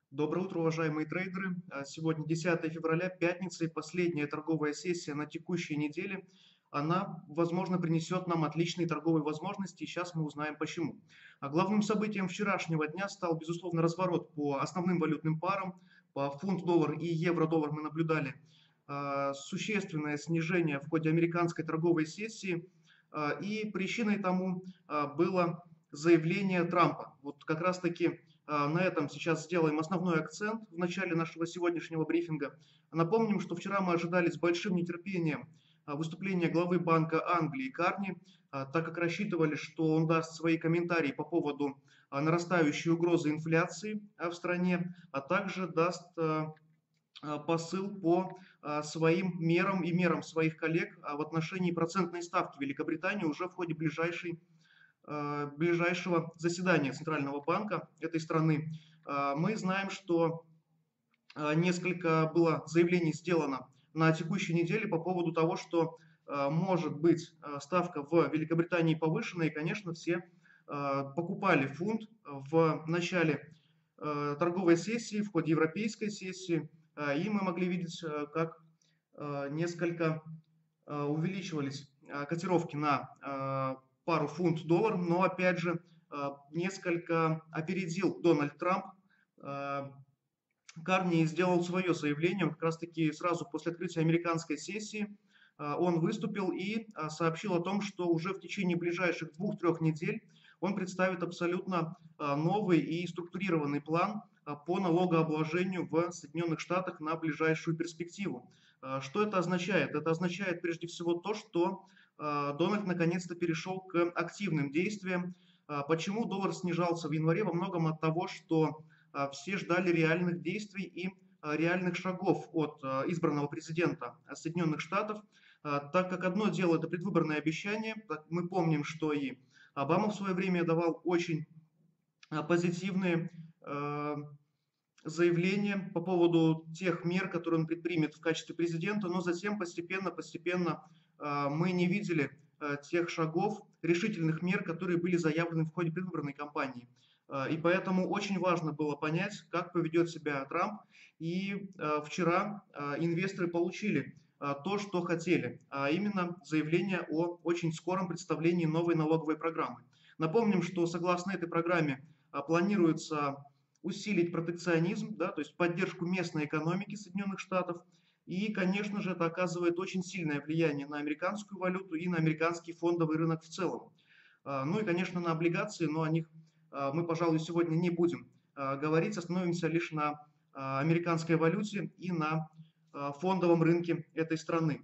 Доброе утро, уважаемые трейдеры. Сегодня 10 февраля, пятница и последняя торговая сессия на текущей неделе. Она, возможно, принесет нам отличные торговые возможности, и сейчас мы узнаем почему. Главным событием вчерашнего дня стал, безусловно, разворот по основным валютным парам. По фунт-доллар и евро-доллар мы наблюдали существенное снижение в ходе американской торговой сессии. И причиной тому было заявление Трампа. Вот как раз-таки на этом сейчас сделаем основной акцент в начале нашего сегодняшнего брифинга. Напомним, что вчера мы ожидали с большим нетерпением выступления главы Банка Англии Карни, так как рассчитывали, что он даст свои комментарии по поводу нарастающей угрозы инфляции в стране, а также даст посыл по своим мерам и мерам своих коллег в отношении процентной ставки Великобритании уже в ходе ближайшего заседания Центрального банка этой страны. Мы знаем, что несколько было заявлений сделано на текущей неделе по поводу того, что может быть ставка в Великобритании повышена, и, конечно, все покупали фунт в начале торговой сессии, в ходе европейской сессии, и мы могли видеть, как несколько увеличивались котировки на пару фунт-доллар, но опять же несколько опередил Дональд Трамп. Карни сделал свое заявление, он как раз таки сразу после открытия американской сессии он выступил и сообщил о том, что уже в течение ближайших 2-3 недель он представит абсолютно новый и структурированный план по налогообложению в Соединенных Штатах на ближайшую перспективу. Что это означает? Это означает прежде всего то, что Дональд наконец-то перешел к активным действиям. Почему доллар снижался в январе? Во многом от того, что все ждали реальных действий и реальных шагов от избранного президента Соединенных Штатов, так как одно дело это предвыборное обещание, мы помним, что и Обама в свое время давал очень позитивные заявления по поводу тех мер, которые он предпримет в качестве президента, но затем постепенно мы не видели тех шагов, решительных мер, которые были заявлены в ходе предвыборной кампании. И поэтому очень важно было понять, как поведет себя Трамп. И вчера инвесторы получили то, что хотели, а именно заявление о очень скором представлении новой налоговой программы. Напомним, что согласно этой программе планируется усилить протекционизм, да, то есть поддержку местной экономики Соединенных Штатов. И, конечно же, это оказывает очень сильное влияние на американскую валюту и на американский фондовый рынок в целом. Ну и, конечно, на облигации, но о них мы, пожалуй, сегодня не будем говорить, остановимся лишь на американской валюте и на фондовом рынке этой страны.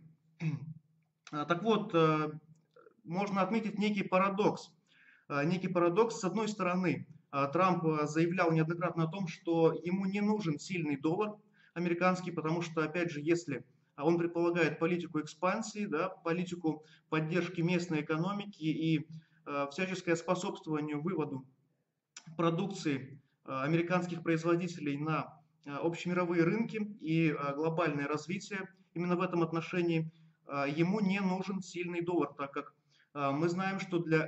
Так вот, можно отметить некий парадокс. Некий парадокс, с одной стороны, Трамп заявлял неоднократно о том, что ему не нужен сильный доллар американский, потому что, опять же, если он предполагает политику экспансии, да, политику поддержки местной экономики и всяческое способствование выводу продукции американских производителей на общемировые рынки и глобальное развитие именно в этом отношении, ему не нужен сильный доллар, так как мы знаем, что для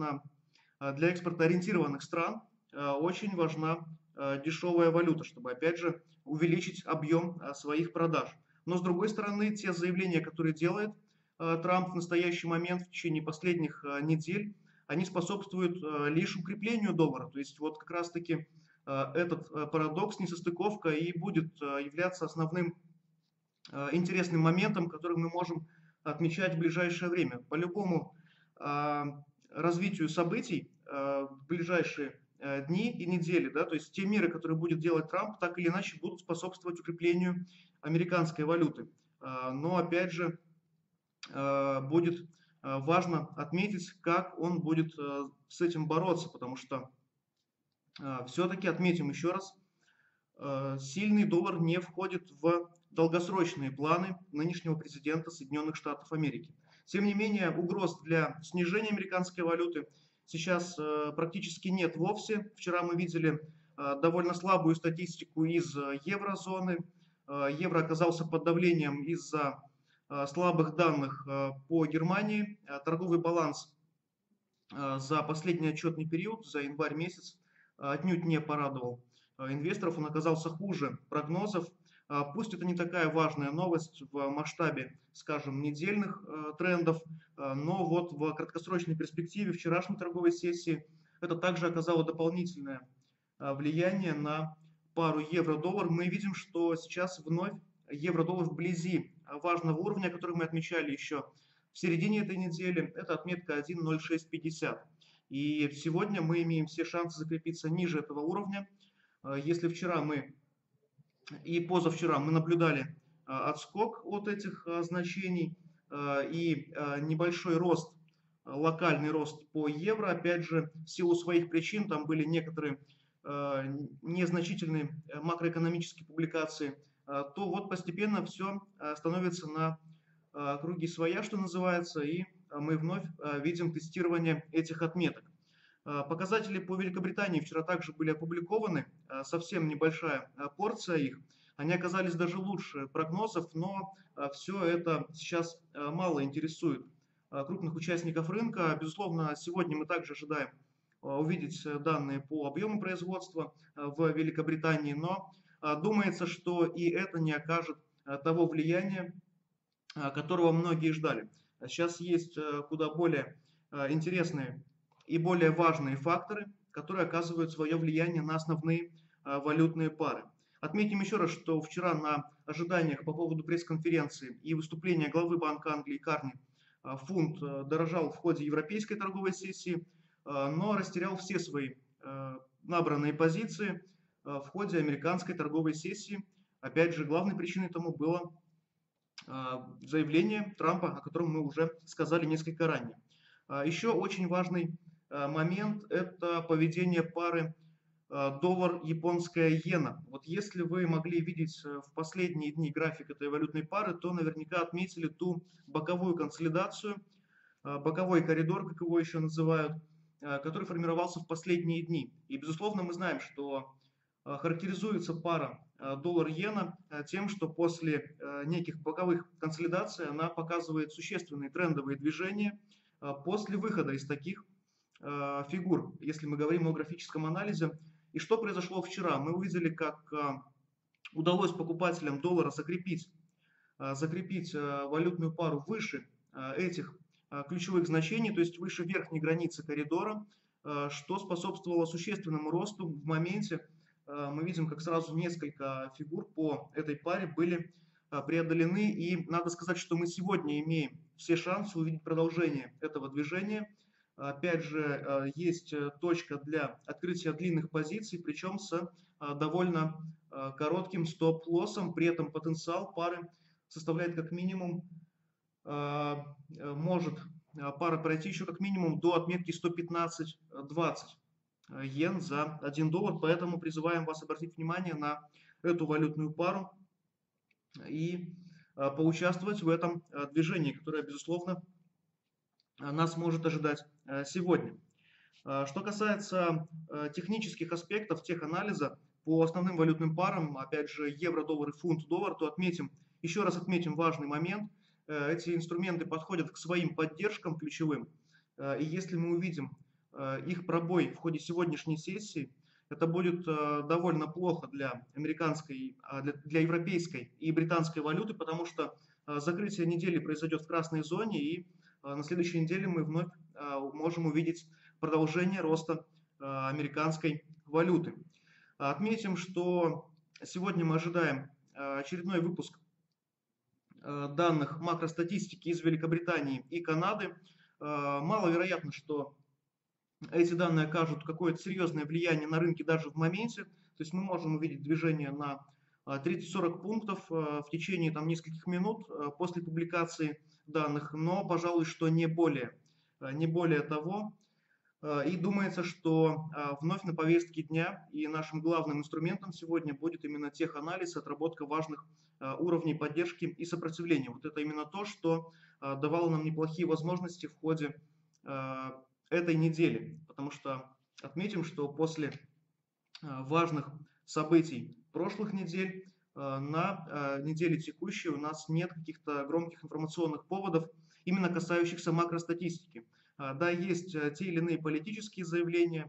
экспортоориентированных стран очень важна дешевая валюта, чтобы, опять же, увеличить объем своих продаж. Но, с другой стороны, те заявления, которые делает Трамп в настоящий момент, в течение последних недель, они способствуют лишь укреплению доллара. То есть вот как раз-таки этот парадокс, несостыковка и будет являться основным интересным моментом, который мы можем отмечать в ближайшее время. По любому развитию событий в ближайшие дни и недели, да, то есть те меры, которые будет делать Трамп, так или иначе будут способствовать укреплению американской валюты. Но опять же будет важно отметить, как он будет с этим бороться, потому что все-таки отметим еще раз, сильный доллар не входит в долгосрочные планы нынешнего президента Соединенных Штатов Америки. Тем не менее, угроз для снижения американской валюты сейчас практически нет вовсе. Вчера мы видели довольно слабую статистику из еврозоны. Евро оказался под давлением из-за слабых данных по Германии. Торговый баланс за последний отчетный период, за январь месяц, отнюдь не порадовал. инвесторов он оказался хуже прогнозов. Пусть это не такая важная новость в масштабе, скажем, недельных трендов, но вот в краткосрочной перспективе вчерашней торговой сессии это также оказало дополнительное влияние на пару евро-доллар. Мы видим, что сейчас вновь евро-доллар вблизи важного уровня, который мы отмечали еще в середине этой недели. Это отметка 1.0650. И сегодня мы имеем все шансы закрепиться ниже этого уровня. Если вчера мы и позавчера мы наблюдали отскок от этих значений и небольшой рост, локальный рост по евро, опять же, в силу своих причин, там были некоторые незначительные макроэкономические публикации, то вот постепенно все становится на круги своя, что называется, и мы вновь видим тестирование этих отметок. Показатели по Великобритании вчера также были опубликованы, совсем небольшая порция их. Они оказались даже лучше прогнозов, но все это сейчас мало интересует крупных участников рынка. Безусловно, сегодня мы также ожидаем увидеть данные по объему производства в Великобритании, но думается, что и это не окажет того влияния, которого многие ждали. Сейчас есть куда более интересные и более важные факторы, которые оказывают свое влияние на основные валютные пары. Отметим еще раз, что вчера на ожиданиях по поводу пресс-конференции и выступления главы Банка Англии Карни фунт дорожал в ходе европейской торговой сессии, но растерял все свои набранные позиции в ходе американской торговой сессии. Опять же, главной причиной тому было заявление Трампа, о котором мы уже сказали несколько ранее. Еще очень важный момент – это поведение пары доллар-японская иена. Вот если вы могли видеть в последние дни график этой валютной пары, то наверняка отметили ту боковую консолидацию, боковой коридор, как его еще называют, который формировался в последние дни. И, безусловно, мы знаем, что характеризуется пара доллар-иена тем, что после неких боковых консолидаций она показывает существенные трендовые движения после выхода из таких фигур, если мы говорим о графическом анализе. И что произошло вчера? Мы увидели, как удалось покупателям доллара закрепить валютную пару выше этих ключевых значений, то есть выше верхней границы коридора, что способствовало существенному росту в моменте. Мы видим, как сразу несколько фигур по этой паре были преодолены, и надо сказать, что мы сегодня имеем все шансы увидеть продолжение этого движения. Опять же, есть точка для открытия длинных позиций, причем с довольно коротким стоп-лоссом, при этом потенциал пары составляет как минимум, может пара пройти еще как минимум до отметки 115.20 йен за 1 доллар, поэтому призываем вас обратить внимание на эту валютную пару и поучаствовать в этом движении, которое, безусловно, нас может ожидать сегодня. Что касается технических аспектов теханализа по основным валютным парам, опять же, евро-доллар и фунт-доллар, то еще раз отметим важный момент. Эти инструменты подходят к своим поддержкам ключевым, и если мы увидим их пробой в ходе сегодняшней сессии, это будет довольно плохо для для европейской и британской валюты, потому что закрытие недели произойдет в красной зоне, и на следующей неделе мы вновь можем увидеть продолжение роста американской валюты. Отметим, что сегодня мы ожидаем очередной выпуск данных макростатистики из Великобритании и Канады. Маловероятно, что эти данные окажут какое-то серьезное влияние на рынки даже в моменте. То есть мы можем увидеть движение на 30-40 пунктов в течение нескольких минут после публикации данных, но, пожалуй, что не более того. И думается, что вновь на повестке дня и нашим главным инструментом сегодня будет именно теханализ, отработка важных уровней поддержки и сопротивления. Вот это именно то, что давало нам неплохие возможности в ходе этой недели, потому что отметим, что после важных событий прошлых недель на неделе текущей у нас нет каких-то громких информационных поводов, именно касающихся макростатистики. Да, есть те или иные политические заявления,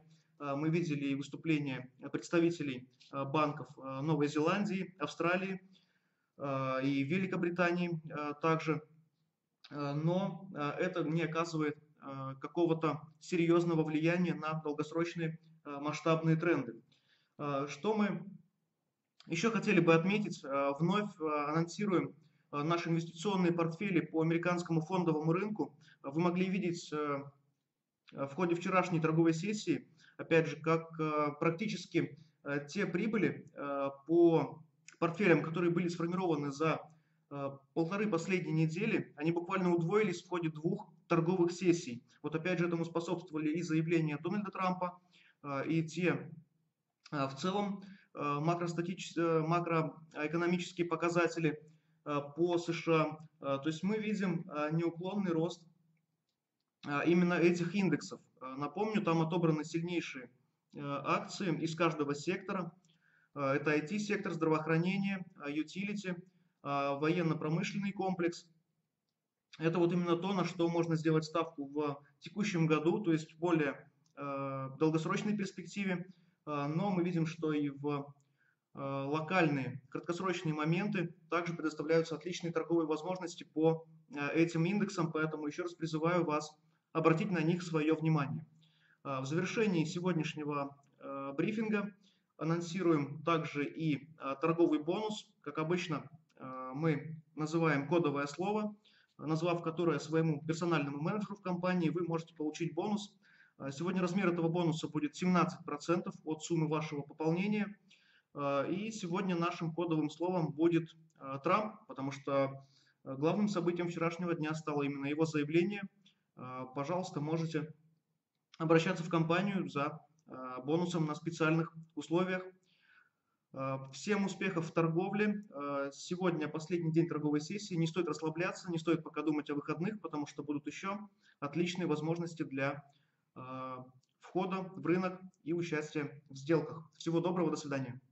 Мы видели и выступления представителей банков Новой Зеландии, Австралии и Великобритании также. Но это не оказывает какого-то серьезного влияния на долгосрочные масштабные тренды. Что мы еще хотели бы отметить, вновь анонсируем наши инвестиционные портфели по американскому фондовому рынку. Вы могли видеть в ходе вчерашней торговой сессии, опять же, как практически те прибыли по портфелям, которые были сформированы за полторы последние недели, они буквально удвоились в ходе 2 торговых сессий. Вот опять же этому способствовали и заявления Дональда Трампа, и те в целом макроэкономические показатели по США. То есть мы видим неуклонный рост именно этих индексов. Напомню, там отобраны сильнейшие акции из каждого сектора. Это IT-сектор, здравоохранение, utility, военно-промышленный комплекс. Это вот именно то, на что можно сделать ставку в текущем году, то есть в более долгосрочной перспективе. Но мы видим, что и в локальные краткосрочные моменты также предоставляются отличные торговые возможности по этим индексам, поэтому еще раз призываю вас обратить на них свое внимание. В завершении сегодняшнего брифинга анонсируем также и торговый бонус. Как обычно, мы называем кодовое слово, назвав которое своему персональному менеджеру в компании, вы можете получить бонус. Сегодня размер этого бонуса будет 17% от суммы вашего пополнения. И сегодня нашим кодовым словом будет Трамп, потому что главным событием вчерашнего дня стало именно его заявление. Пожалуйста, можете обращаться в компанию за бонусом на специальных условиях. Всем успехов в торговле. Сегодня последний день торговой сессии. Не стоит расслабляться, не стоит пока думать о выходных, потому что будут еще отличные возможности для входа в рынок и участия в сделках. Всего доброго, до свидания.